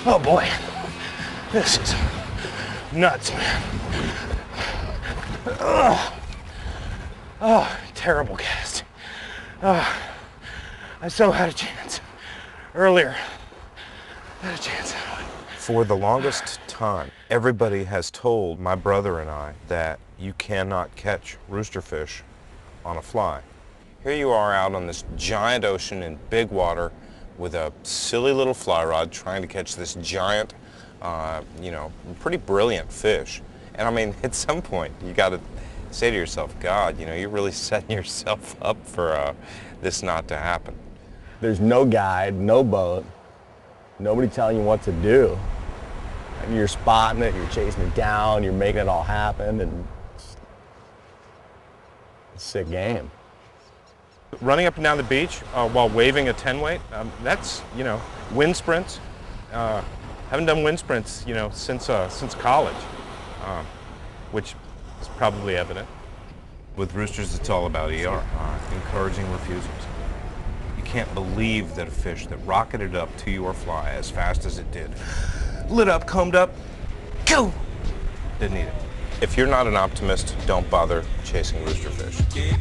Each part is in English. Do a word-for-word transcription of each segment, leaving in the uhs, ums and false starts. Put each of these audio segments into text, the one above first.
Oh boy, this is nuts, man. Oh, oh terrible cast. Oh, I so had a chance earlier. I had a chance. For the longest time, everybody has told my brother and I that you cannot catch roosterfish on a fly. Here you are out on this giant ocean in big water with a silly little fly rod trying to catch this giant, uh, you know, pretty brilliant fish. And I mean, at some point, you got to say to yourself, God, you know, you're really setting yourself up for uh, this not to happen. There's no guide, no boat, nobody telling you what to do. And you're spotting it, you're chasing it down, you're making it all happen, and it's, it's a sick game. Running up and down the beach uh, while waving a ten weight, um, that's, you know, wind sprints. Uh, haven't done wind sprints, you know, since, uh, since college, um, which is probably evident. With roosters, it's all about E R, uh, encouraging refusals. You can't believe that a fish that rocketed up to your fly as fast as it did, lit up, combed up, go! Didn't eat it. If you're not an optimist, don't bother chasing roosterfish.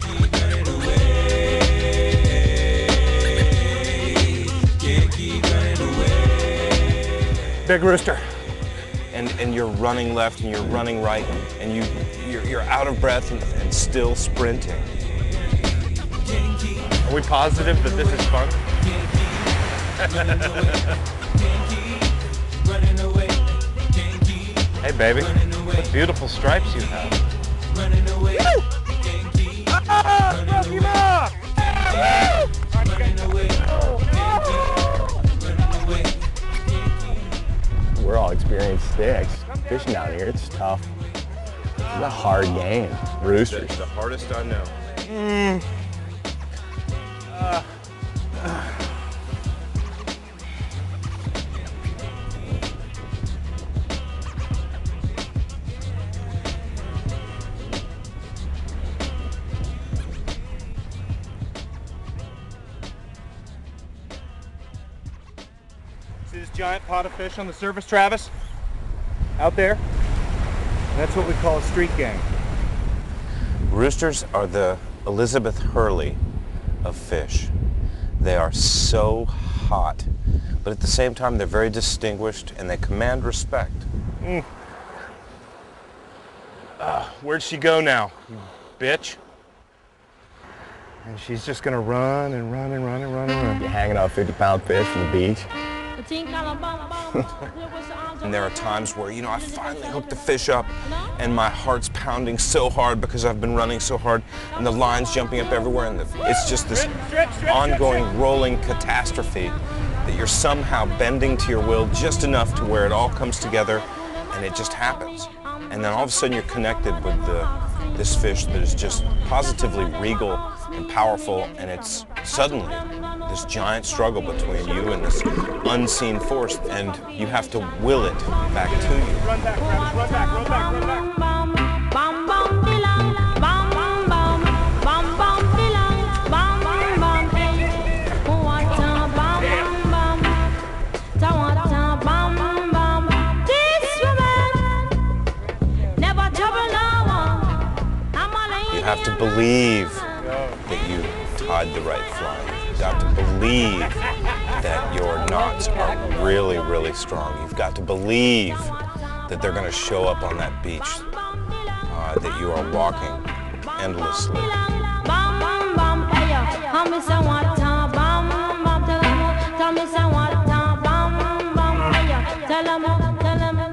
Big rooster. And, and you're running left and you're running right and you, you're, you're out of breath and, and still sprinting. Are we positive that this is fun? Hey baby, what beautiful stripes you have. Woo! Ah, smoke him up! We're all experienced sticks. Fishing down here, it's tough. It's a hard game. Roosters. It's the hardest I know. Mm. Uh. Uh. See this giant pot of fish on the surface, Travis? Out there? That's what we call a street gang. Roosters are the Elizabeth Hurley of fish. They are so hot, but at the same time they're very distinguished and they command respect. Mm. Uh, where'd she go now, you bitch? And she's just gonna run and run and run and run and run. You're hanging out fifty pound fish from the beach. And there are times where, you know, I finally hooked the fish up and my heart's pounding so hard because I've been running so hard and the line's jumping up everywhere and the, it's just this ongoing rolling catastrophe that you're somehow bending to your will just enough to where it all comes together and it just happens. And then all of a sudden you're connected with the, this fish that is just positively regal and powerful, and it's suddenly this giant struggle between you and this unseen force, and you have to will it back to you. Run back, Travis, run back, run back, run back. You have to believe that you tied the right fly. You've got to believe that your knots are really, really strong. You've got to believe that they're going to show up on that beach, uh, that you are walking endlessly. Tell 'em, tell 'em.